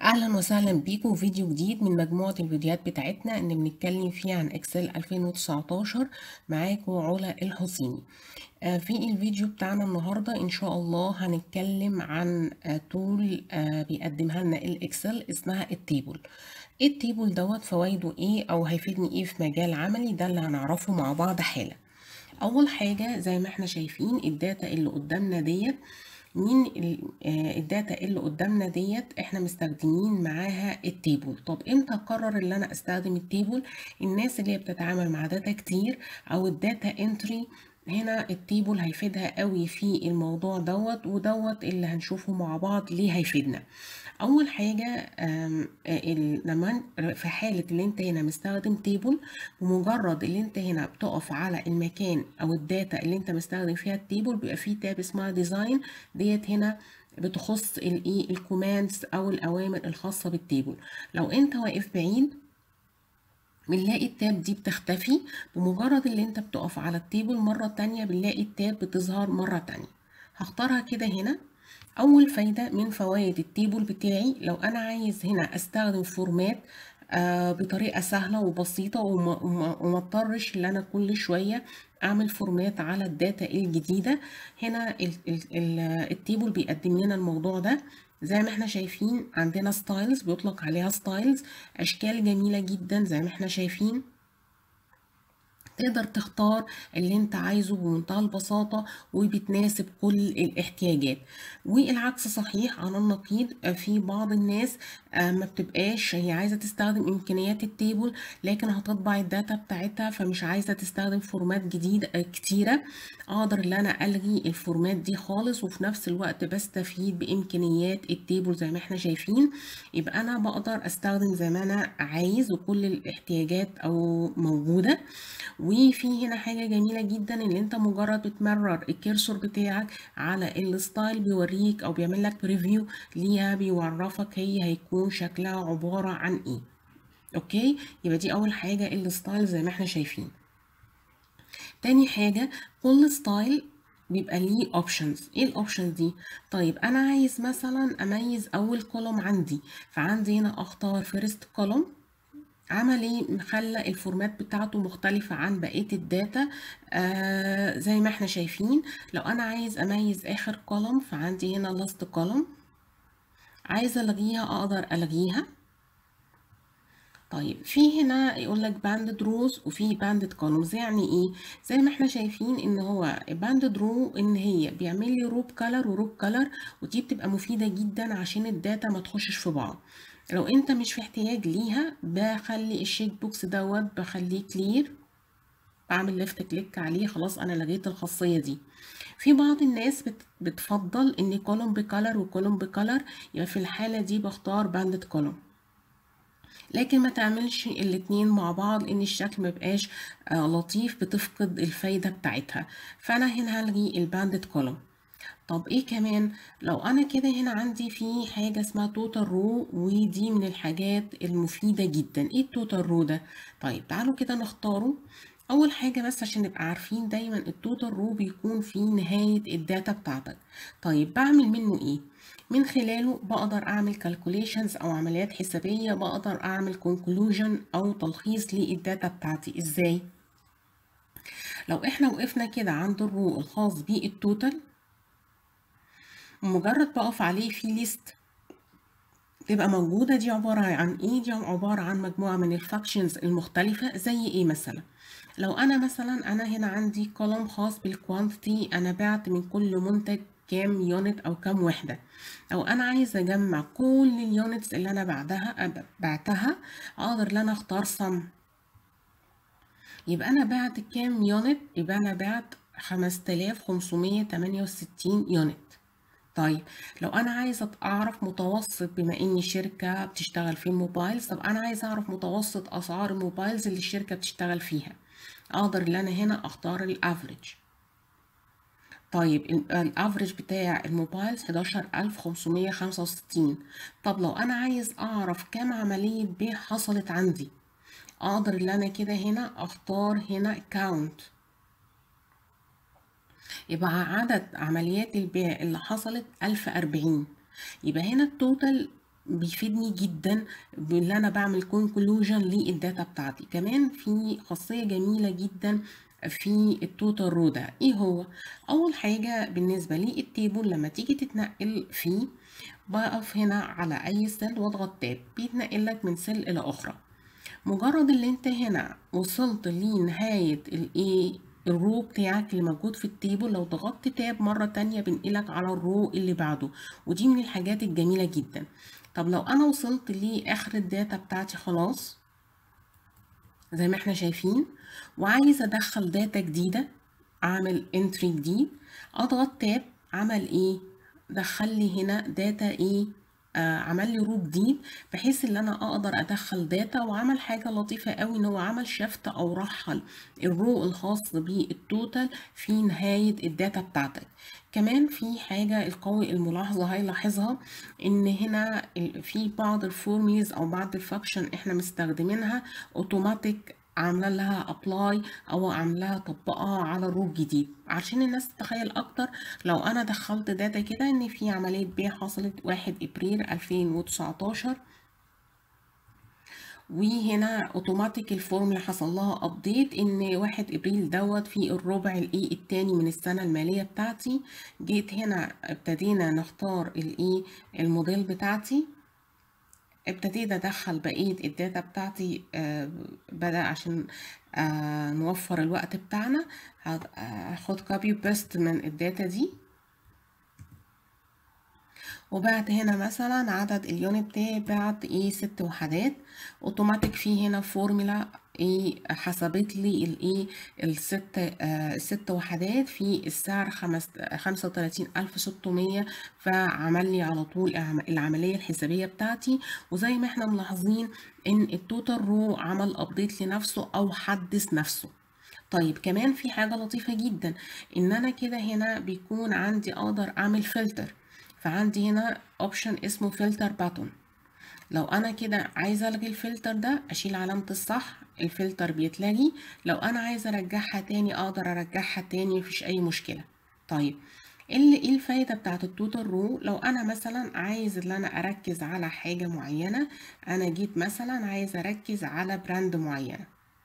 اهلا وسهلا بيكم في فيديو جديد من مجموعة الفيديوهات بتاعتنا اللي بنتكلم فيها عن اكسل 2019. معاكم علا الحسيني. في الفيديو بتاعنا النهاردة ان شاء الله هنتكلم عن تول بيقدمها لنا الاكسل اسمها التيبل. التيبل دوت فوائده ايه او هيفيدني ايه في مجال عملي، ده اللي هنعرفه مع بعض حالا. اول حاجة زي ما احنا شايفين الداتا اللي قدامنا ديت، الداتا اللي قدامنا ديت احنا مستخدمين معاها التيبل. طب امتى اقرر ان انا استخدم التيبل؟ الناس اللي هي بتتعامل مع داتا كتير او الداتا انتري، هنا التيبل هيفيدها قوي في الموضوع ودوت اللي هنشوفه مع بعض ليه هيفيدنا. اول حاجه لما في حاله اللي انت هنا مستخدم تيبل، بمجرد اللي انت هنا بتقف على المكان او الداتا اللي انت مستخدم فيها التيبل، بيبقى فيه تاب اسمها ديزاين. ديت هنا بتخص الايه الكوماندز او الاوامر الخاصه بالتيبل. لو انت واقف بعيد بنلاقي التاب دي بتختفي، بمجرد اللي انت بتقف على التيبل مرة تانية بنلاقي التاب بتظهر مرة تانية. هختارها كده هنا. اول فايدة من فوائد التيبل بتاعي، لو انا عايز هنا استخدم فورمات بطريقة سهلة وبسيطة وما اضطرش ان انا كل شوية اعمل فورمات على الداتا الجديدة. هنا التيبل بيقدم لنا الموضوع ده. زي ما احنا شايفين عندنا ستايلز، بيطلق عليها ستايلز، اشكال جميلة جدا زي ما احنا شايفين. تقدر تختار اللي انت عايزه بمنتهى البساطة وبتناسب كل الاحتياجات. والعكس صحيح على النقيض، في بعض الناس ما بتبقاش هي عايزة تستخدم امكانيات التيبل، لكن هتطبع الداتا بتاعتها فمش عايزة تستخدم فورمات جديدة كتيرة. اقدر ان انا الغي الفورمات دي خالص وفي نفس الوقت بستفيد بامكانيات التيبل زي ما احنا شايفين. يبقى انا بقدر استخدم زي ما انا عايز وكل الاحتياجات او موجودة. وفي هنا حاجة جميلة جدا، ان انت مجرد بتمرر الكيرسور بتاعك على الستايل بيوريك او بيعمل لك بريفيو ليها، بيعرفك هي هيكون شكلها عبارة عن ايه. اوكي، يبقى دي اول حاجة الستايل زي ما احنا شايفين. تاني حاجة، كل ستايل بيبقى ليه اوبشنز. ايه الاوبشنز دي؟ طيب انا عايز مثلا اميز اول كولوم عندي، فعندي هنا اختار فيرست كولوم. عمل ايه؟ خلى الفورمات بتاعته مختلفة عن بقية الداتا. زي ما احنا شايفين. لو انا عايز اميز اخر كولوم فعندي هنا لاست كولوم، عايزة الغيها اقدر الغيها. طيب في هنا يقول لك باندد روز وفي باندد كولومز، يعني ايه؟ زي ما احنا شايفين ان هو باندد رو ان هي بيعمل لي روب كلر وروب كلر، ودي بتبقى مفيدة جدا عشان الداتا ما تخشش في بعض. لو انت مش في احتياج ليها بخلي الشيك بوكس دوت بخليه كلير، بعمل ليفت كليك عليه، خلاص انا لغيت الخاصية دي. في بعض الناس بتفضل ان كولوم بكلر وكولوم بكلر، يبقى في الحالة دي بختار باندد كولوم. لكن ما تعملش الاتنين مع بعض ان الشكل مبقاش لطيف، بتفقد الفايدة بتاعتها. فانا هنا هلغي الباندد كولوم. طب ايه كمان؟ لو انا كده هنا عندي في حاجة اسمها توتال رو، ودي من الحاجات المفيدة جدا. ايه التوتال رو ده؟ طيب تعالوا كده نختاره. اول حاجة بس عشان نبقى عارفين دايما التوتال رو بيكون في نهاية الداتا بتاعتك. طيب بعمل منه ايه؟ من خلاله بقدر اعمل calculations او عمليات حسابية، بقدر اعمل conclusion او تلخيص للداتا بتاعتي. ازاي؟ لو احنا وقفنا كده عند الرو الخاص بالتوتال، مجرد بقف عليه في ليست تبقى موجودة. دي عبارة عن ايه؟ دي عبارة عن مجموعة من الفاكشنز المختلفة. زي ايه مثلا؟ لو انا مثلا انا هنا عندي كولوم خاص بالكوانتيتي، انا بعت من كل منتج كام يونت او كام وحدة. او انا عايزة اجمع كل اليونتس اللي انا بعتها، اقدر ان انا اختار sum. يبقى انا بعت كام يونت؟ يبقى انا بعت 5568 يونت. طيب لو انا عايزه اعرف متوسط، بما اني شركه بتشتغل في الموبايلز، طب انا عايزه اعرف متوسط اسعار الموبايلز اللي الشركه بتشتغل فيها، اقدر ان انا هنا اختار الافريج. طيب الافريج بتاع الموبايلز 11565. طب لو انا عايز اعرف كام عمليه بيع حصلت عندي، اقدر ان انا كده هنا اختار هنا count. يبقى عدد عمليات البيع اللي حصلت 1040. يبقى هنا التوتال بيفيدني جدا باللي انا بعمل كونكلوجن للداتا بتاعتي. كمان في خاصية جميلة جدا في التوتال رو ده. ايه هو؟ اول حاجة بالنسبة للتيبل لما تيجي تتنقل فيه، بقف هنا على اي سيل واضغط تاب، بيتنقل لك من سيل الى اخرى. مجرد اللي انت هنا وصلت لنهاية الايه الرو بتاعك اللي موجود في التيبل، لو ضغطت تاب مرة تانية بنقلك على الرو اللي بعده، ودي من الحاجات الجميلة جدا. طب لو انا وصلت لاخر الداتا بتاعتي خلاص زي ما احنا شايفين، وعايزة ادخل داتا جديدة، اعمل انتري جديد، اضغط تاب، عمل ايه؟ دخل لي هنا داتا ايه؟ عمل لي رو جديد، بحيث ان انا اقدر ادخل داتا. وعمل حاجة لطيفة قوي، ان هو عمل شفت او رحل الرو الخاص بالتوتال في نهاية الداتا بتاعتك. كمان في حاجة القوي الملاحظة هيلاحظها، ان هنا في بعض الفورميز او بعض الفاكشن احنا مستخدمينها اوتوماتيك، عامله لها ابلاي او عاملاها طبقها على الرو الجديد، عشان الناس تتخيل اكتر. لو انا دخلت داتا كده ان في عمليه بيع حصلت 1 ابريل 2019، وهنا اوتوماتيك الفورم اللي حصل لها ابديت ان 1 ابريل دوت في الربع الايه التاني من السنه الماليه بتاعتي. جيت هنا ابتدينا نختار الايه الموديل بتاعتي، ابتديت ادخل بقيه الداتا بتاعتي. بدأ عشان نوفر الوقت بتاعنا، هاخد كوبي بيست من الداتا دي، وبعد هنا مثلا عدد اليونت بتاعي بعد ايه 6 وحدات. اوتوماتيك في هنا فورمولا ايه حسبت لي الايه الست وحدات في السعر 35,600، فعمل لي على طول العملية الحسابية بتاعتي. وزي ما احنا ملاحظين ان التوتال رو عمل ابديت لنفسه او حدث نفسه. طيب كمان في حاجة لطيفة جدا، ان انا كده هنا بيكون عندي اقدر اعمل فلتر. فعندي هنا اوبشن اسمه فلتر باتون. لو انا كده عايزه الغي الفلتر ده، اشيل علامه الصح، الفلتر بيتلغي. لو انا عايزه ارجعها تاني اقدر ارجعها تاني، مفيش اي مشكله. طيب ايه الفايده بتاعت التوتال رو؟ لو انا مثلا عايز ان انا اركز على حاجه معينه، انا جيت مثلا عايزه اركز على براند معينه،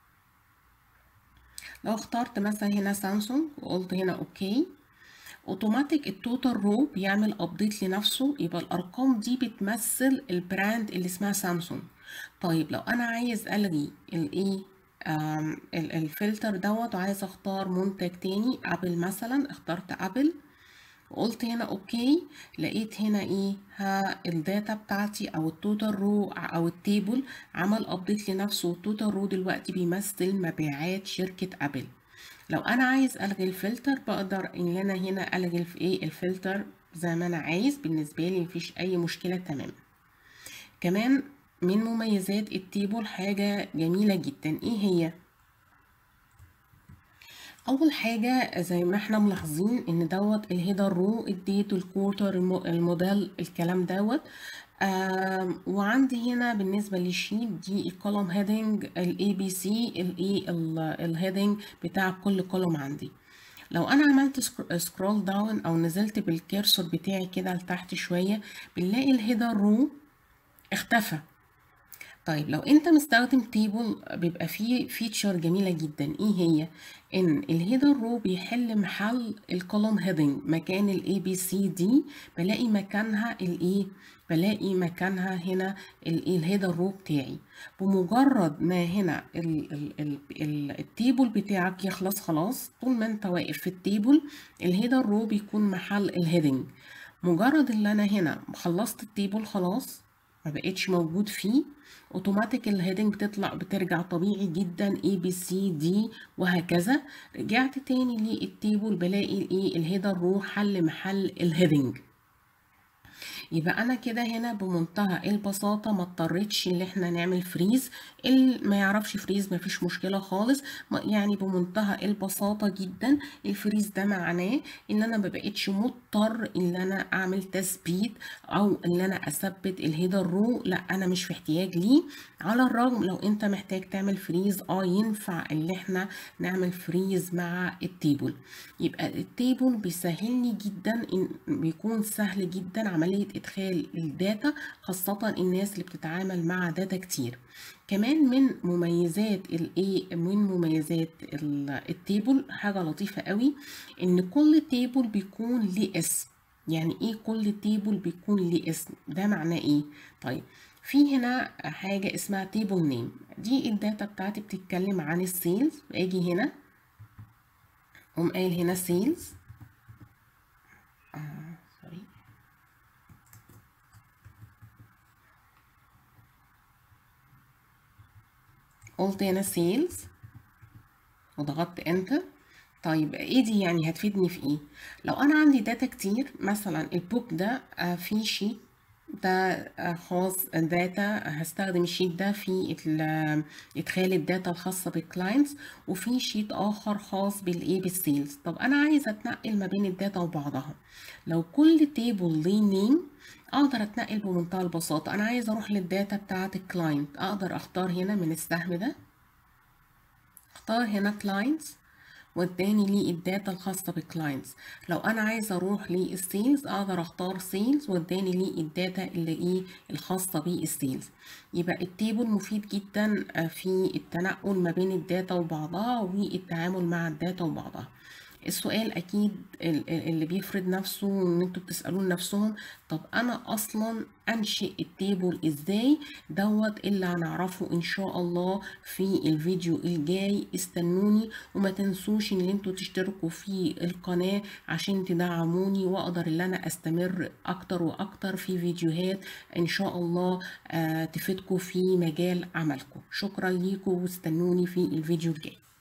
لو اخترت مثلا هنا سامسونج وقلت هنا اوكي، اوتوماتيك التوتال رو بيعمل ابديت لنفسه، يبقى الارقام دي بتمثل البراند اللي اسمها سامسونج. طيب لو انا عايز الغي الايه الفلتر دوت وعايز اختار منتج تاني، ابل مثلا، اخترت ابل وقلت هنا اوكي، لقيت هنا ايه الداتا بتاعتي او التوتال رو او التيبل عمل ابديت لنفسه، والتوتال رو دلوقتي بيمثل مبيعات شركة ابل. لو انا عايز الغي الفلتر، بقدر ان انا هنا الغي ايه الفلتر زي ما انا عايز، بالنسبه لي مفيش اي مشكله تماما. كمان من مميزات التيبل حاجه جميله جدا، ايه هي؟ اول حاجه زي ما احنا ملاحظين ان دوت الهيدر رو، الديت، الكورتر، الموديل، الكلام دوت. وعندي هنا بالنسبه للشيت دي الكولوم هيدنج، الاي بي سي، الايه الهيدنج بتاع كل كولوم عندي. لو انا عملت سكرول داون او نزلت بالكيرسور بتاعي كده لتحت شويه، بنلاقي الهيدر رو اختفى. طيب لو انت مستخدم تيبل، بيبقى فيه فيتشر جميلة جدا، ايه هي؟ ان الهيدر رو بيحل محل الكولوم هيدنج، مكان الاي بي سي دي بلاقي مكانها الايه، بلاقي مكانها هنا الهيدر رو بتاعي. بمجرد ما هنا التيبل بتاعك يخلص، خلاص طول ما انت واقف في التيبل الهيدر رو بيكون محل الهيدنج. مجرد اللي انا هنا خلصت التيبل خلاص، ما بقتش موجود فيه، اوتوماتيك الهيدنج بترجع طبيعي جدا اي بي سي دي وهكذا. رجعت تاني للتيبل بلاقي الايه الهيدر رو حل محل الهيدنج. يبقى انا كده هنا بمنتهى البساطه ما اضطريتش ان احنا نعمل فريز. اللي ما يعرفش فريز ما فيش مشكله خالص، يعني بمنتهى البساطه جدا. الفريز ده معناه ان انا ما بقتش مضطر ان انا اعمل تثبيت او ان انا اثبت الهيدر رو، لا انا مش في احتياج ليه. على الرغم لو انت محتاج تعمل فريز ينفع ان احنا نعمل فريز مع التيبل. يبقى التيبل بيسهلني جدا، بيكون سهل جدا عمليه ادخال الداتا، خاصة الناس اللي بتتعامل مع داتا كتير. كمان من مميزات التيبل حاجة لطيفة قوي، ان كل تيبل بيكون ليه اسم. يعني ايه كل تيبل بيكون ليه اسم؟ ده معناه ايه؟ طيب، في هنا حاجة اسمها تيبل نيم، دي الداتا بتاعتي بتتكلم عن السيلز. اجي هنا قوم قايل هنا سيلز، سوري، قلت هنا سيلز وضغطت انتر. طيب ايه دي؟ يعني هتفيدني في ايه؟ لو انا عندي داتا كتير، مثلا البوك ده فيه شيت ده خاص داتا، هستخدم الشيت ده في ادخال الداتا الخاصه بالكلاينتس، وفي شيت اخر خاص بالايه بالسيلز. طب انا عايزه اتنقل ما بين الداتا وبعضها. لو كل تيبل ليه نيم اقدر اتنقل بمنتهى البساطه. انا عايزه اروح للداتا بتاعه الكلاينت، اقدر اختار هنا من السهم ده، اختار هنا كلاينتس واداني لي الداتا الخاصة بالكلاينتس. لو انا عايزة اروح للسيلز اقدر اختار سيلز واداني لي الداتا اللي ايه الخاصة بالسيلز. يبقى التيبل مفيد جدا في التنقل ما بين الداتا وبعضها والتعامل مع الداتا وبعضها. السؤال اكيد اللي بيفرض نفسه ان انتوا بتسألون نفسهم، طب انا اصلا انشئ التيبل ازاي؟ دوت اللي هنعرفه ان شاء الله في الفيديو الجاي. استنوني، وما تنسوش ان انتوا تشتركوا في القناة عشان تدعموني واقدر ان انا استمر اكتر واكتر في فيديوهات ان شاء الله تفيدكم في مجال عملكم. شكرا ليكم واستنوني في الفيديو الجاي.